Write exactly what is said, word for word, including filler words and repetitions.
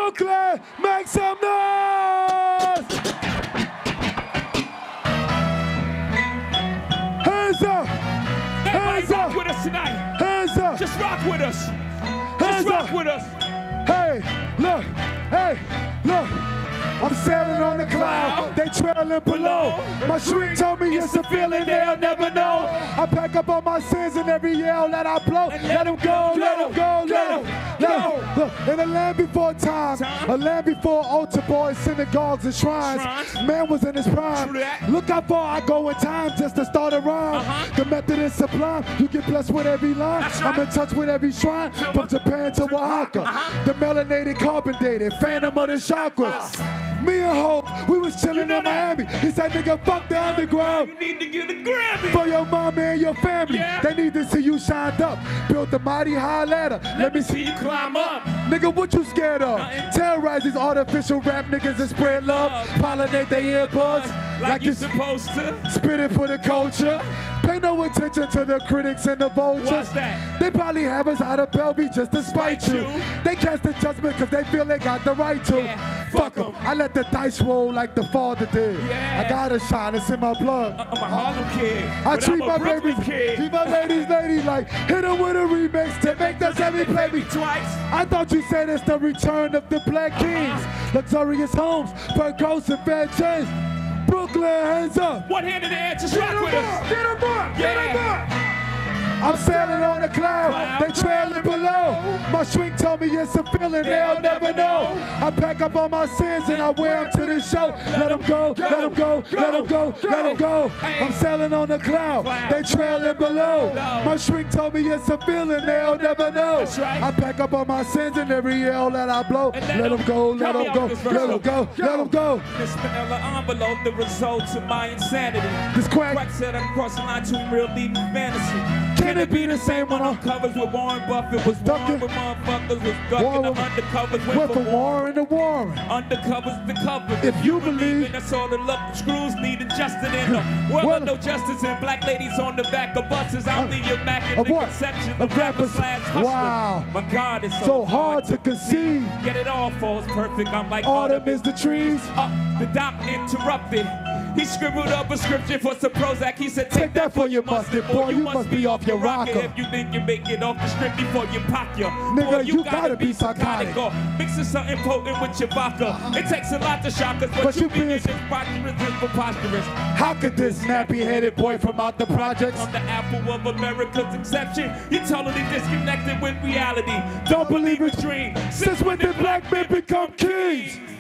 Brooklyn, make some noise! Hands up! Hands rock up! with us tonight. Hands up! Just rock with us. Hands Just rock up. with us. Hey, look, hey, look. I'm sailing on the cloud, they trailing below. My shrink told me it's a feeling they'll never know. I pack up all my sins and every yell that I blow. Let them go, let them go, let them go. Look, in a land before time, a land before altar boys, synagogues and shrines. Man was in his prime. Look how far I go in time just to start a rhyme. The method is sublime, you get blessed with every line. I'm in touch with every shrine, from Japan to Oaxaca. The melanated, carbon dated, phantom of the chakras. Me and Hope, we was chillin' in Miami. He said, nigga, fuck the underground. You need to get a Grammy. For your mama and your family. Yeah. They need to see you shined up. Built a mighty high ladder. Let me see you climb up. Nigga, what you scared of? Terrorize these artificial rap niggas and spread love. Pollinate their earbuds Like, like you you supposed to. spit it for the culture. Pay no attention to the critics and the vultures. What's that? They probably have us out of Belby just to spite Spite you. you. They cast the judgment because they feel they got the right to. Yeah. Fuck them. I let the dice roll like the father did. Yeah. I gotta shine, it's in my blood. I'm a Harlem kid. I but treat I'm a my Brooklyn babies, kid. treat my ladies, ladies like hit them with a remix to make them every play me. Twice. I thought you said it's the return of the Black Kings. Luxurious homes, fur coats and fair chains. Brooklyn, hands up. One hand in the air, just Get rock him with up, us. get him up, get him Yeah. up. I'm sailing on the cloud, they trailing below. My shrink told me it's a feeling they'll never know. I pack up all my sins and I wear them to the show. Let them go, let them go, let them go, let them go. I'm sailing on the cloud, they trailing below. My shrink told me it's a feeling they'll never know. I pack up all my sins and every yell that I blow. Let them go, let them go, let them go, let them go. This vanilla envelope, the results of my insanity. This quack, Quack said I'm crossing line to real leading fantasy. can it be the same when I'm Covers with Warren Buffett was ducking. warm with motherfuckers was ducking. Warren- The undercovers went went from for Warren to Warren. Undercovers the cover. If you believe- in that's all the luck screws need adjusting in them. Well, Well- no justice and black ladies on the back of buses. I'm the immaculate Of what? conception Of of rappers rappers. slash hustlers. Wow. My God, it's so, So hard to conceive. Get it all falls perfect. I'm like Autumn is the trees. Up, the doc interrupted. He scribbled up a scripture for some Prozac. He said, take, that for your mustard, boy. You must be off your rocker. If you think you make it off the strip before you pop your. Nigga, boy, you gotta be psychotic. Or mixing something potent with your vodka. It takes a lot to shock us, but, But you you being being- preposterous and preposterous. How could this nappy-headed boy from out the projects On the apple of America's exception, you're totally disconnected with reality. don't believe a it? dream. Since when did black men become kings?